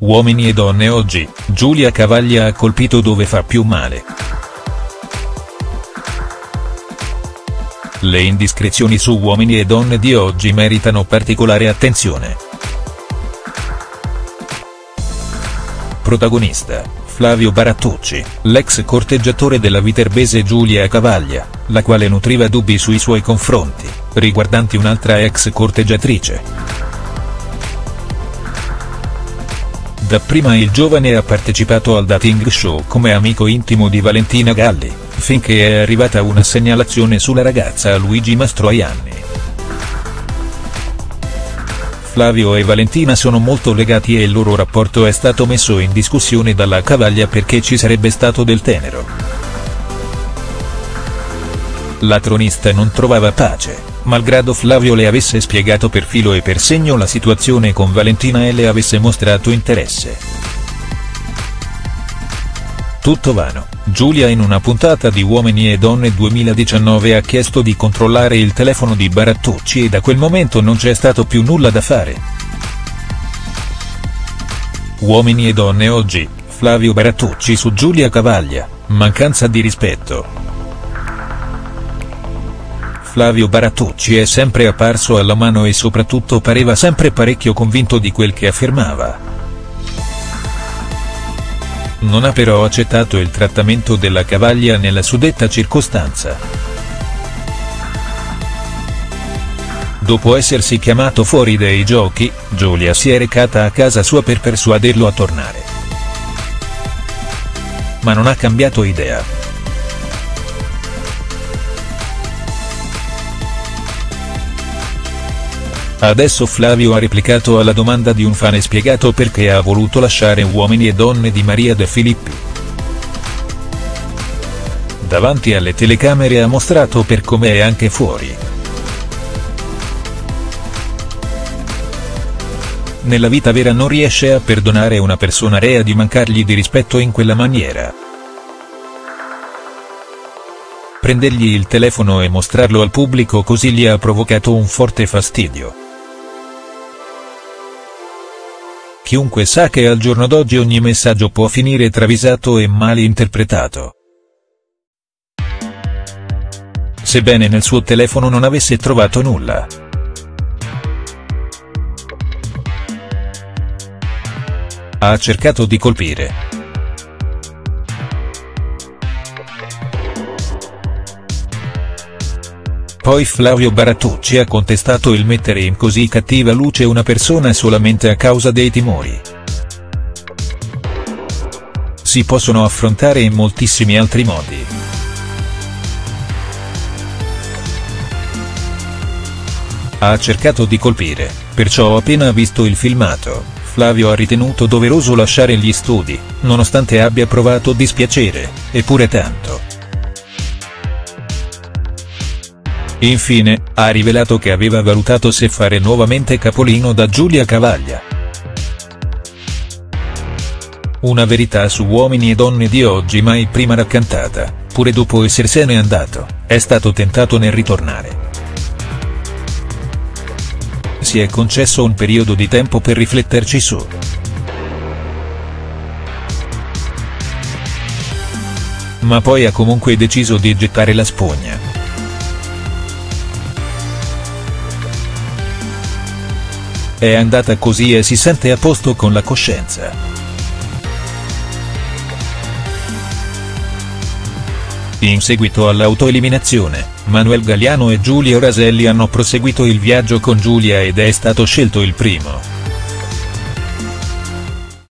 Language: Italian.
Uomini e donne oggi, Giulia Cavaglia ha colpito dove fa più male. Le indiscrezioni su Uomini e donne di oggi meritano particolare attenzione. Protagonista, Flavio Barattucci, l'ex corteggiatore della viterbese Giulia Cavaglia, la quale nutriva dubbi sui suoi confronti, riguardanti un'altra ex corteggiatrice. Dapprima il giovane ha partecipato al dating show come amico intimo di Valentina Galli, finché è arrivata una segnalazione sulla ragazza a Luigi Mastroianni. Flavio e Valentina sono molto legati e il loro rapporto è stato messo in discussione dalla Cavaglia perché ci sarebbe stato del tenero. La tronista non trovava pace, malgrado Flavio le avesse spiegato per filo e per segno la situazione con Valentina e le avesse mostrato interesse. Tutto vano, Giulia in una puntata di Uomini e Donne 2019 ha chiesto di controllare il telefono di Barattucci e da quel momento non c'è stato più nulla da fare. Uomini e Donne oggi, Flavio Barattucci su Giulia Cavaglia, mancanza di rispetto. Flavio Barattucci è sempre apparso alla mano e soprattutto pareva sempre parecchio convinto di quel che affermava. Non ha però accettato il trattamento della Cavaglia nella suddetta circostanza. Dopo essersi chiamato fuori dai giochi, Giulia si è recata a casa sua per persuaderlo a tornare. Ma non ha cambiato idea. Adesso Flavio ha replicato alla domanda di un fan e spiegato perché ha voluto lasciare Uomini e Donne di Maria De Filippi. Davanti alle telecamere ha mostrato per com'è anche fuori. Nella vita vera non riesce a perdonare una persona rea di mancargli di rispetto in quella maniera. Prendergli il telefono e mostrarlo al pubblico così gli ha provocato un forte fastidio. Chiunque sa che al giorno d'oggi ogni messaggio può finire travisato e malinterpretato. Sebbene nel suo telefono non avesse trovato nulla. Ha cercato di colpire. Poi Flavio Barattucci ha contestato il mettere in così cattiva luce una persona solamente a causa dei timori. Si possono affrontare in moltissimi altri modi. Ha cercato di colpire, perciò appena visto il filmato, Flavio ha ritenuto doveroso lasciare gli studi, nonostante abbia provato dispiacere, eppure tanto. Infine, ha rivelato che aveva valutato se fare nuovamente capolino da Giulia Cavaglia. Una verità su Uomini e Donne di oggi mai prima raccontata, pure dopo essersene andato, è stato tentato nel ritornare. Si è concesso un periodo di tempo per rifletterci su. Ma poi ha comunque deciso di gettare la spugna. È andata così e si sente a posto con la coscienza. In seguito all'autoeliminazione, Manuel Galliano e Giulio Raselli hanno proseguito il viaggio con Giulia ed è stato scelto il primo.